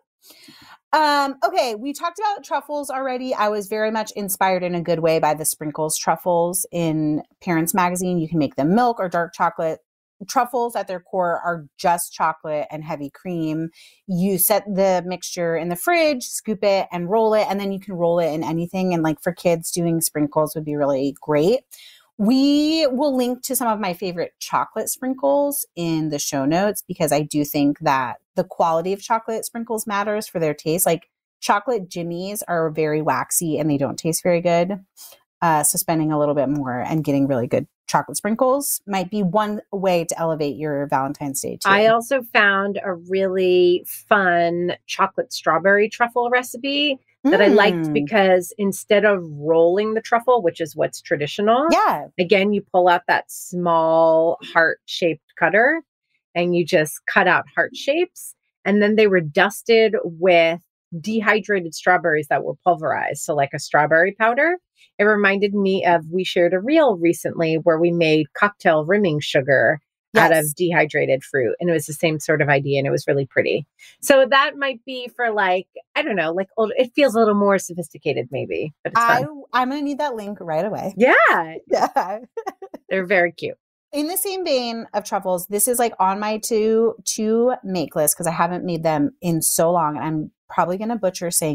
Okay, we talked about truffles already. I was very much inspired in a good way by the Sprinkles truffles in Parents Magazine. You can make them milk or dark chocolate. Truffles at their core are just chocolate and heavy cream. You set the mixture in the fridge, scoop it and roll it, and then you can roll it in anything. And like for kids, doing sprinkles would be really great. We will link to some of my favorite chocolate sprinkles in the show notes because I do think that the quality of chocolate sprinkles matters for their taste. Like chocolate jimmies are very waxy and they don't taste very good. So spending a little bit more and getting really good chocolate sprinkles might be one way to elevate your Valentine's Day too. I also found a really fun chocolate strawberry truffle recipe that I liked because instead of rolling the truffle, which is what's traditional, again, you pull out that small heart-shaped cutter and you just cut out heart shapes. And then they were dusted with dehydrated strawberries that were pulverized. So like a strawberry powder. It reminded me of, we shared a reel recently where we made cocktail rimming sugar out of dehydrated fruit. And it was the same sort of idea and it was really pretty. So that might be for like, I don't know, like old, it feels a little more sophisticated maybe, but it's fun. I'm going to need that link right away. Yeah. Yeah. They're very cute. In the same vein of truffles, this is like on my to make list because I haven't made them in so long. And I'm probably going to butcher saying them.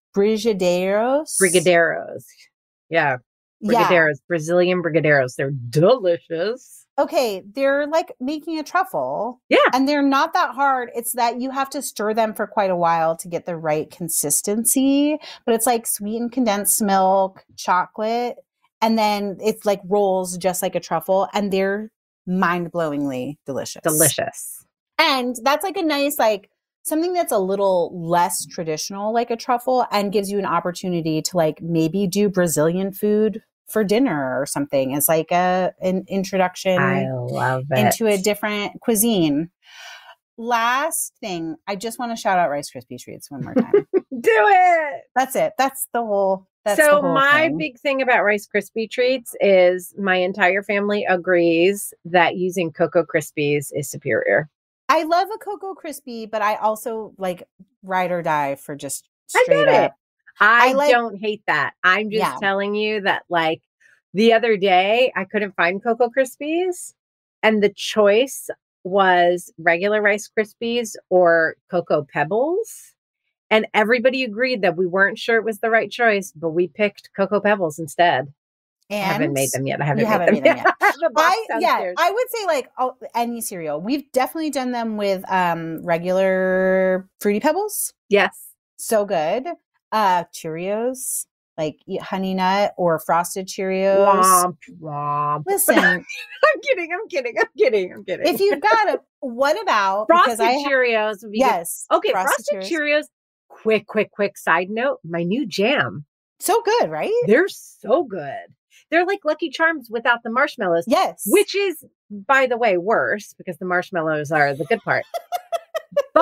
Brigadeiros. Brigadeiros. Yeah. Brigadeiros. Brazilian brigadeiros. They're delicious. Okay, they're like making a truffle. Yeah. And they're not that hard. It's that you have to stir them for quite a while to get the right consistency. But it's like sweetened condensed milk, chocolate, and then it's like rolls just like a truffle. And they're mind-blowingly delicious. Delicious. And that's like a nice, like something that's a little less traditional, like a truffle, and gives you an opportunity to like maybe do Brazilian food for dinner or something as like an introduction I love it. into a different cuisine. Last thing, I just want to shout out Rice Krispie treats one more time. Do it. That's it. That's the whole my thing. big thing about Rice Krispie treats is my entire family agrees that using Cocoa Krispies is superior. I love a Cocoa Krispie, but I also like ride or die for just I straight get up. it. I don't hate that. I'm just telling you that like the other day I couldn't find Cocoa Krispies and the choice was regular Rice Krispies or Cocoa Pebbles. And everybody agreed that we weren't sure it was the right choice, but we picked Cocoa Pebbles instead. And I haven't made them yet. I haven't made them yet. I would say like any cereal. We've definitely done them with regular Fruity Pebbles. Yes. So good. Cheerios, like Honey Nut or Frosted Cheerios. Womp, womp. Listen. I'm kidding. If you've got a, what about Frosted Cheerios? Would be yes. Good. Okay, Frosted Cheerios. Quick side note. My new jam. So good, right? They're so good. They're like Lucky Charms without the marshmallows. Yes. Which is, by the way, worse because the marshmallows are the good part. But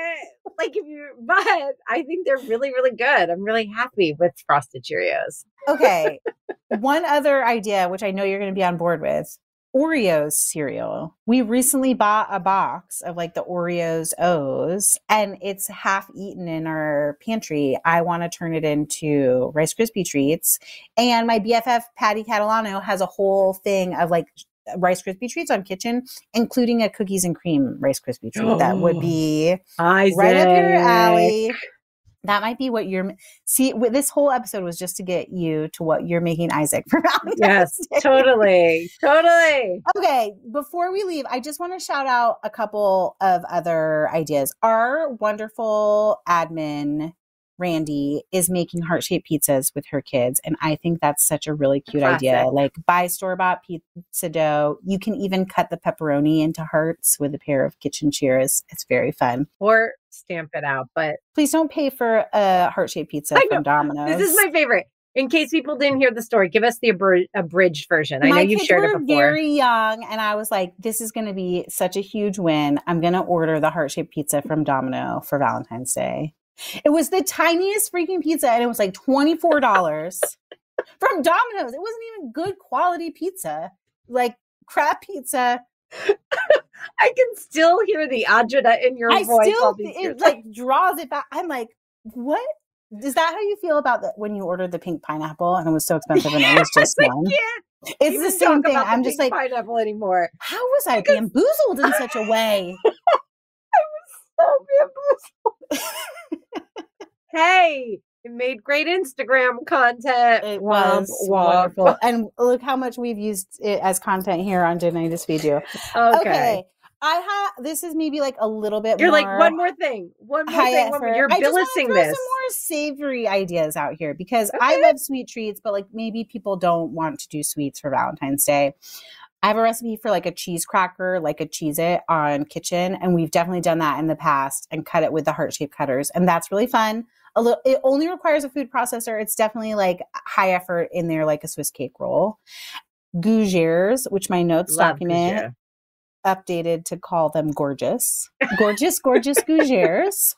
I think they're really, really good. I'm really happy with Frosted Cheerios. Okay. One other idea, which I know you're going to be on board with, Oreos cereal. We recently bought a box of like the Oreos O's and it's half eaten in our pantry. I want to turn it into Rice Krispie treats. And my BFF Patty Catalano has a whole thing of like Rice Krispie treats on Kitchen, including a cookies and cream Rice Krispie treat. That would be Isaac. right up your alley. That might be what you're this whole episode was just to get you to what you're making Isaac for Valentine's Day. Totally. Okay, before we leave, I just want to shout out a couple of other ideas. Our wonderful admin, Randy, is making heart-shaped pizzas with her kids. And I think that's such a really cute idea. Like buy store-bought pizza dough. You can even cut the pepperoni into hearts with a pair of kitchen shears. It's very fun. Or stamp it out, but please don't pay for a heart-shaped pizza from Domino's. This is my favorite. In case people didn't hear the story, give us the abridged version. I know you've shared it before. My kids were very young, and I was like, this is going to be such a huge win. I'm going to order the heart-shaped pizza from Domino for Valentine's Day. It was the tiniest freaking pizza, and it was like $24 from Domino's. It wasn't even good quality pizza, like crap pizza. I can still hear the agita in your voice. It like draws it back. I'm like, what? Is that how you feel about when you ordered the pink pineapple and it was so expensive and it was just one? It's the same thing. I'm just like pineapple anymore. How was I bamboozled in such a way? I was so bamboozled. Hey, it made great Instagram content. It was wonderful. And look how much we've used it as content here on Didn't I Just Feed You? Okay. This is maybe like a little bit You're more. You're like, one more thing. You're billising this. Some more savory ideas out here because I love sweet treats, but like maybe people don't want to do sweets for Valentine's Day. I have a recipe for like a cheese cracker, like a Cheez-It on Kitchen. And we've definitely done that in the past and cut it with the heart-shaped cutters. And that's really fun. It only requires a food processor. It's definitely like high effort in there, like a Swiss cake roll. Gougères, which my notes document updated to call them gorgeous. Gorgeous gougères.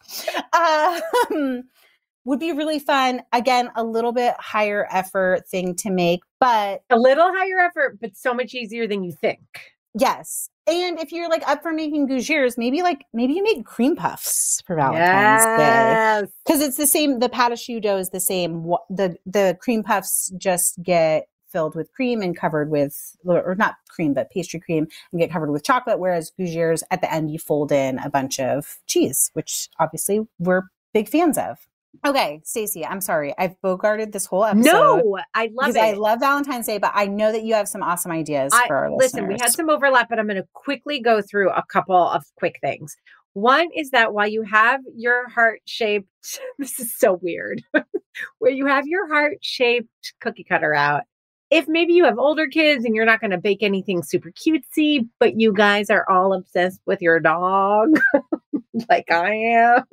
Would be really fun. Again, a little bit higher effort thing to make, but a little higher effort, but so much easier than you think. Yes. And if you're like up for making gougères, maybe you make cream puffs for Valentine's Day. Because it's the same, the pâte à choux dough is the same. The cream puffs just get filled with cream and covered with, or not cream, but pastry cream and get covered with chocolate. Whereas gougères at the end, you fold in a bunch of cheese, which obviously we're big fans of. Okay, Stacey, I'm sorry. I've bogarted this whole episode. No, I love because it. I love Valentine's Day, but I know that you have some awesome ideas for our Listen, we listeners. had some overlap, but I'm going to quickly go through a couple of quick things. One is that while you have your heart-shaped, this is so weird, where you have your heart-shaped cookie cutter out, if maybe you have older kids and you're not going to bake anything super cutesy, but you guys are all obsessed with your dog, like I am,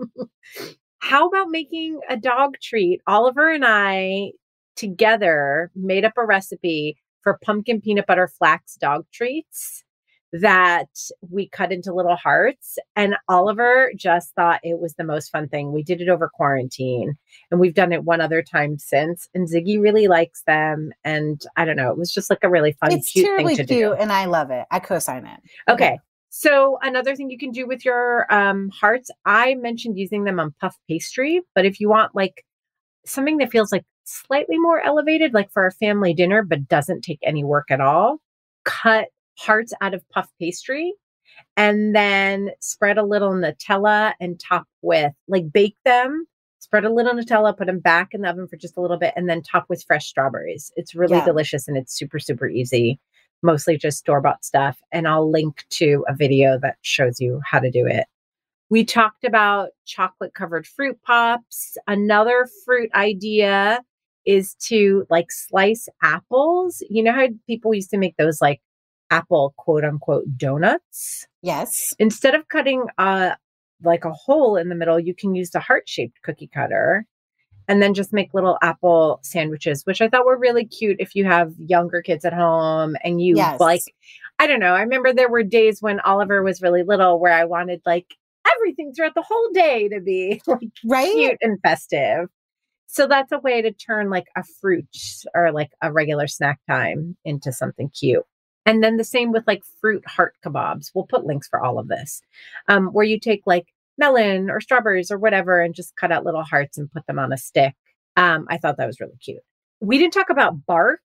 how about making a dog treat? Oliver and I together made up a recipe for pumpkin peanut butter flax dog treats that we cut into little hearts. And Oliver just thought it was the most fun thing. We did it over quarantine and we've done it one other time since. And Ziggy really likes them. And I don't know, it was just like a really fun, It's cute terribly thing to cute, do. and I love it. I co-sign it. Okay. So another thing you can do with your hearts, I mentioned using them on puff pastry, but if you want like something that feels like slightly more elevated, like for a family dinner, but doesn't take any work at all, cut hearts out of puff pastry and then spread a little Nutella and top with, like bake them, spread a little Nutella, put them back in the oven for just a little bit, and then top with fresh strawberries. It's really delicious and it's super, super easy. Mostly just store-bought stuff. And I'll link to a video that shows you how to do it. We talked about chocolate covered fruit pops. Another fruit idea is to like slice apples. You know how people used to make those like apple quote unquote donuts? Yes. Instead of cutting like a hole in the middle, you can use the heart-shaped cookie cutter and then just make little apple sandwiches, which I thought were really cute if you have younger kids at home and you like, I don't know. I remember there were days when Oliver was really little where I wanted like everything throughout the whole day to be like cute and festive. So that's a way to turn like a fruit or like a regular snack time into something cute. And then the same with like fruit heart kebabs. We'll put links for all of this, where you take like melon or strawberries or whatever and just cut out little hearts and put them on a stick. I thought that was really cute. We didn't talk about bark.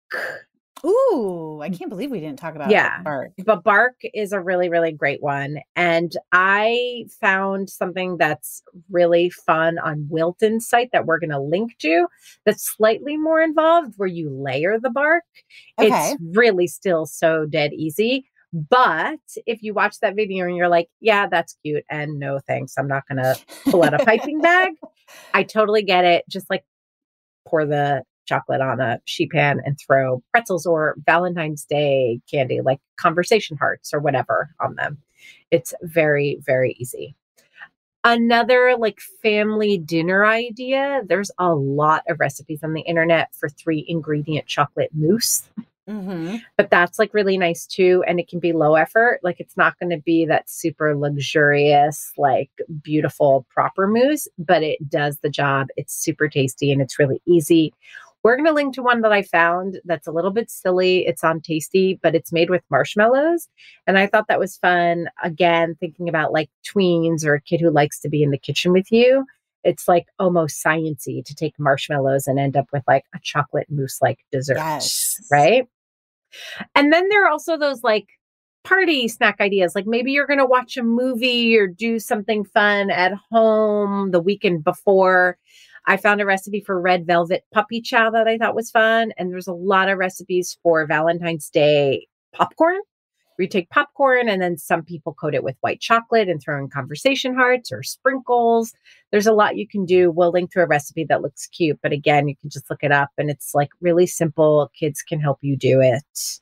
Ooh, I can't believe we didn't talk about bark. But bark is a really, really great one. And I found something that's really fun on Wilton's site that we're going to link to that's slightly more involved where you layer the bark. Okay. It's really still so dead easy. But if you watch that video and you're like, yeah, that's cute. And no, thanks. I'm not going to pull out a piping bag. I totally get it. Just like pour the chocolate on a sheet pan and throw pretzels or Valentine's Day candy, like conversation hearts or whatever on them. It's very, very easy. Another like family dinner idea. There's a lot of recipes on the internet for 3-ingredient chocolate mousse. Mm-hmm. But that's like really nice too. And it can be low effort. Like it's not going to be that super luxurious, like beautiful, proper mousse, but it does the job. It's super tasty and it's really easy. We're going to link to one that I found that's a little bit silly. It's on Tasty, but it's made with marshmallows. And I thought that was fun. Again, thinking about like tweens or a kid who likes to be in the kitchen with you. It's like almost sciencey to take marshmallows and end up with like a chocolate mousse-like dessert, right? And then there are also those like party snack ideas. Like maybe you're going to watch a movie or do something fun at home the weekend before. I found a recipe for red velvet puppy chow that I thought was fun. And there's a lot of recipes for Valentine's Day popcorn. We take popcorn and then some people coat it with white chocolate and throw in conversation hearts or sprinkles. There's a lot you can do. We'll link to a recipe that looks cute. But again, you can just look it up and it's like really simple. Kids can help you do it.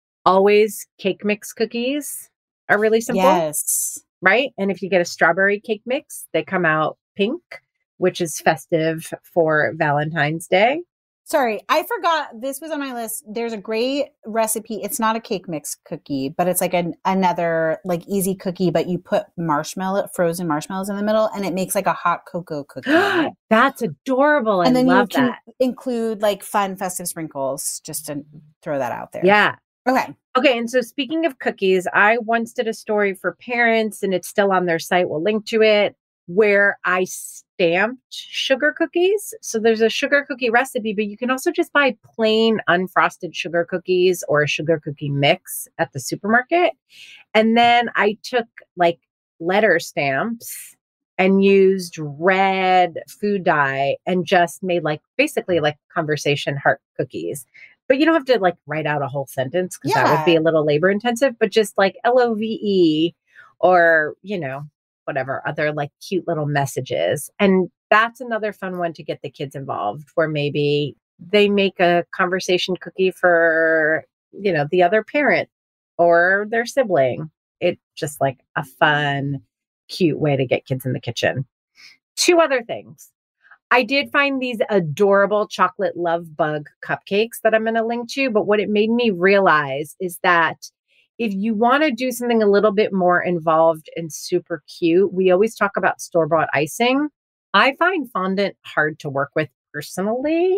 Always cake mix cookies are really simple. Yes. Right? And if you get a strawberry cake mix, they come out pink, which is festive for Valentine's Day. Sorry, I forgot this was on my list. There's a great recipe. It's not a cake mix cookie, but it's like another like easy cookie, but you put frozen marshmallows in the middle and it makes like a hot cocoa cookie. That's adorable. And then love you can that. include like fun festive sprinkles just to throw that out there. Yeah. Okay. And so speaking of cookies, I once did a story for parents and it's still on their site. We'll link to it, where I stamped sugar cookies. So there's a sugar cookie recipe, but you can also just buy plain unfrosted sugar cookies or a sugar cookie mix at the supermarket. And then I took like letter stamps and used red food dye and just made like basically like conversation heart cookies. But you don't have to like write out a whole sentence because that would be a little labor intensive, but just like LOVE or, you know, whatever other like cute little messages. And that's another fun one to get the kids involved, where maybe they make a conversation cookie for, you know, the other parent or their sibling. It's just like a fun, cute way to get kids in the kitchen. Two other things. I did find these adorable chocolate love bug cupcakes that I'm going to link to. But what it made me realize is that if you want to do something a little bit more involved and super cute, we always talk about store-bought icing. I find fondant hard to work with personally,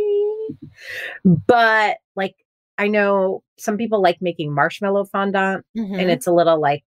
but like I know some people like making marshmallow fondant and it's a little like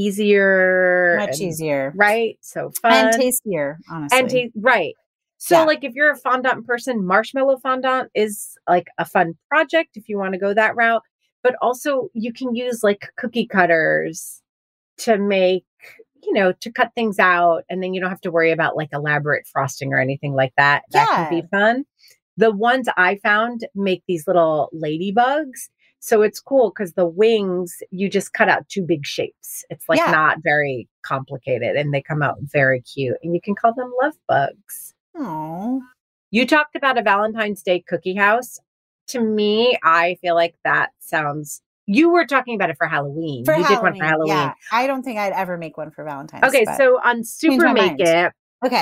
easier. Much easier. Right? So fun. And tastier, honestly. And right. So like if you're a fondant person, marshmallow fondant is like a fun project if you want to go that route. But also you can use like cookie cutters to make, you know, to cut things out. And then you don't have to worry about like elaborate frosting or anything like that. That can be fun. The ones I found make these little ladybugs. So it's cool because the wings, you just cut out two big shapes. It's like not very complicated and they come out very cute. And you can call them love bugs. Oh. You talked about a Valentine's Day cookie house. To me, I feel like that sounds... You were talking about it for Halloween. You did one for Halloween. Yeah. I don't think I'd ever make one for Valentine's. Okay, so on Super Make It,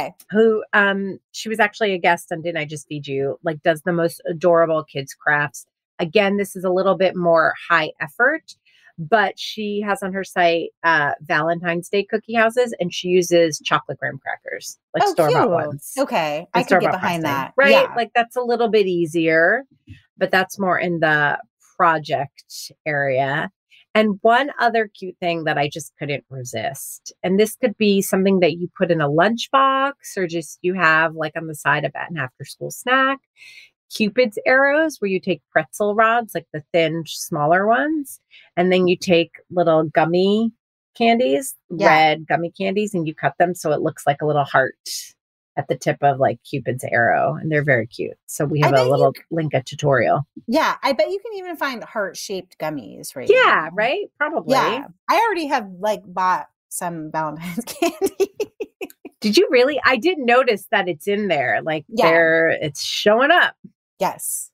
who she was actually a guest on Didn't I Just Feed You, like does the most adorable kids crafts. Again, this is a little bit more high effort, but she has on her site Valentine's Day cookie houses, and she uses chocolate graham crackers, like store-bought ones. Okay, I can get behind that. Right? Yeah. Like that's a little bit easier, but that's more in the project area. And one other cute thing that I just couldn't resist, and this could be something that you put in a lunchbox or just you have like on the side of an after school snack, Cupid's arrows, where you take pretzel rods, like the thin, smaller ones, and then you take little gummy candies, red gummy candies, and you cut them so it looks like a little heart at the tip of like Cupid's arrow, and they're very cute. So we have a little link, a tutorial. Yeah, I bet you can even find heart-shaped gummies now. Yeah, right? Probably. Yeah, I already have like bought some Valentine's candy. Did you really? I did notice that it's in there. Like it's showing up. Yes.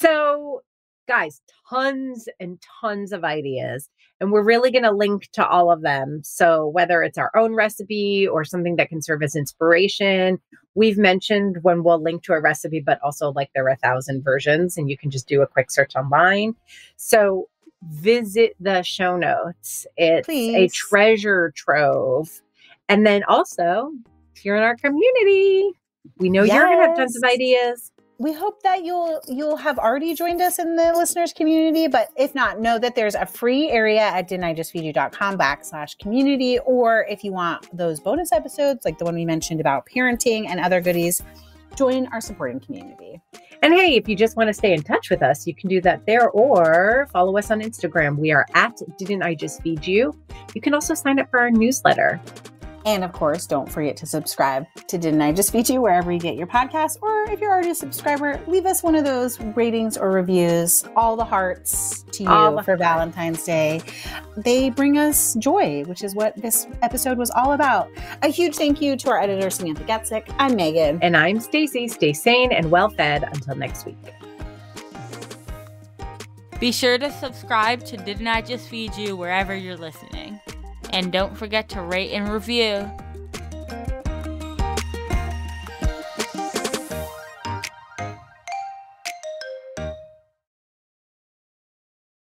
So guys, tons and tons of ideas. And we're really going to link to all of them. So whether it's our own recipe or something that can serve as inspiration, we've mentioned when we'll link to a recipe, but also like there are 1,000 versions and you can just do a quick search online. So visit the show notes. It's a treasure trove. And then also, if you're in our community, we know you're going to have tons of ideas. We hope that you'll have already joined us in the listeners community, but if not, know that there's a free area at didn'tijustfeedyou.com/community, or if you want those bonus episodes, like the one we mentioned about parenting and other goodies, join our supporting community. And hey, if you just want to stay in touch with us, you can do that there or follow us on Instagram. We are at Didn't I Just Feed You. You can also sign up for our newsletter. And of course, don't forget to subscribe to Didn't I Just Feed You wherever you get your podcasts. Or if you're already a subscriber, leave us one of those ratings or reviews. All the hearts to you for Valentine's Day. They bring us joy, which is what this episode was all about. A huge thank you to our editor, Samantha Getzik. I'm Megan. And I'm Stacy. Stay sane and well-fed until next week. Be sure to subscribe to Didn't I Just Feed You wherever you're listening. And don't forget to rate and review.